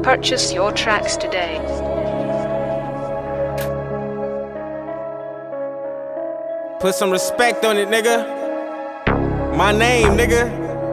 Purchase your tracks today. Put some respect on it, nigga. My name, nigga.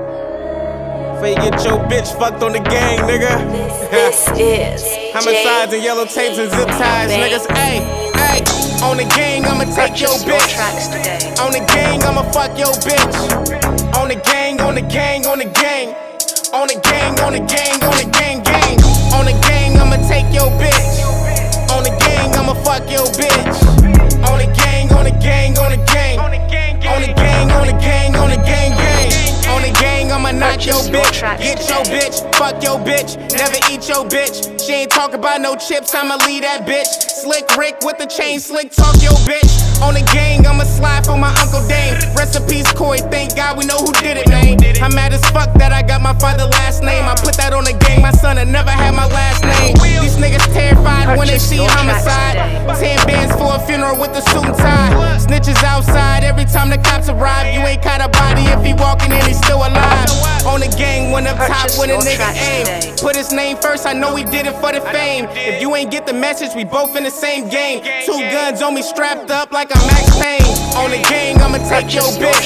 Before you get your bitch fucked on the gang, nigga. This is homicides and yellow tapes and zip ties, niggas. Ayy, ayy. On the gang, I'ma take your Purchase your bitch. tracks today. On the gang, I'ma fuck your bitch. On the gang, on the gang, on the gang. On the gang, on the gang, on the gang, gang. On the gang, I'ma take your bitch. On the gang, I'ma fuck your bitch. On the gang, on the gang, on the gang. On the gang, on the gang, on the gang, on the gang, gang. On the gang, I'ma knock your bitch. Get your bitch, fuck your bitch. Never eat your bitch. She ain't talk about no chips, I'ma leave that bitch. Slick Rick with the chain, slick talk your bitch. On the gang, I'ma slide for my Uncle Dane. Recipes Coy, thank God we know who did it, man. I'm mad as fuck that I got my father's last name. I put that on the gang, my son had never had my last name. These niggas terrified when they see homicide. 10 bands for a funeral with the suit and tie. Snitches outside every time the cops arrive. You ain't caught a body if he walking in, he's still alive. On the gang, went up top when a nigga aim. Put his name first, I know he did it for the fame. If you ain't get the message, we both in the same game. 2 guns on me strapped up like I'm Max Payne. On the gang, I'ma take your bitch.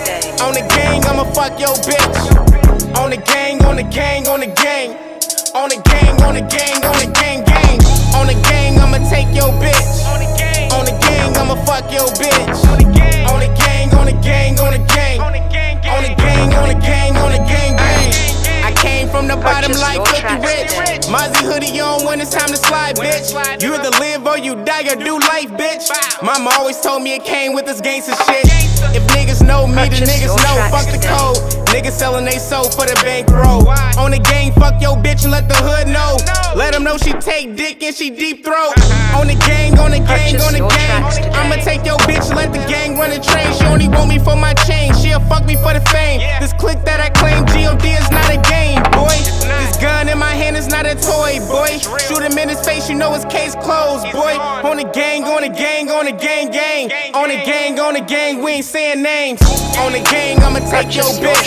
On the gang, I'ma fuck your bitch. On the gang, on the gang, on the gang. On the gang, on the gang, on the gang, gang. On the gang, I'ma take your bitch. On the gang, I'ma fuck your bitch. On the gang, on the gang, on the gang. On the gang, on the gang, on the gang, on the gang, gang. I came from the bottom like Cookie Rich. Mozzie hoodie on when it's time to slide, bitch. You either live or you die or do life, bitch. Mama always told me it came with this gangsta shit. If niggas know me, the niggas know. Fuck the code. Niggas selling they soul for the bankroll. On the gang, fuck your bitch and let the hood know. Let them know she take dick and she deep throat. On the gang, on the gang, on the gang. I'ma take your bitch and let the gang run the train. She only want me for my chain. She'll fuck me for the fame. This click that I claim, G.O.D. is not a game, boy. This gun in my hand is not a toy, boy. Shoot him in his face, you know his case closed, boy. On the gang, on the gang, on the gang, gang. On the gang, on the gang, we ain't saying names. On the gang, I'ma take your bitch.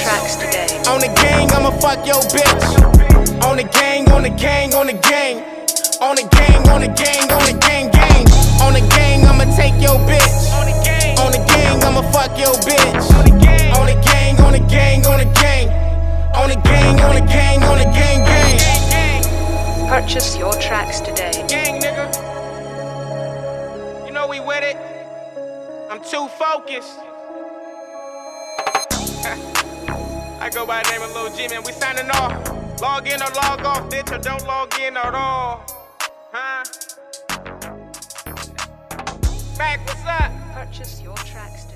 On the gang, I'ma fuck your bitch. On the gang, on the gang, on the gang. On the gang, on the gang, on the gang, gang. On the gang, I'ma take your bitch. On the gang, I'ma fuck your bitch. On the gang, on the gang, on the gang, on the gang. On the gang, on the gang, on the gang, gang. Purchase your tracks today. Gang, nigga. You know we with it. I'm too focused. I go by the name of Lil G, man. We signing off. Log in or log off, bitch, or don't log in at all. Huh? Back, what's up? Purchase your tracks today.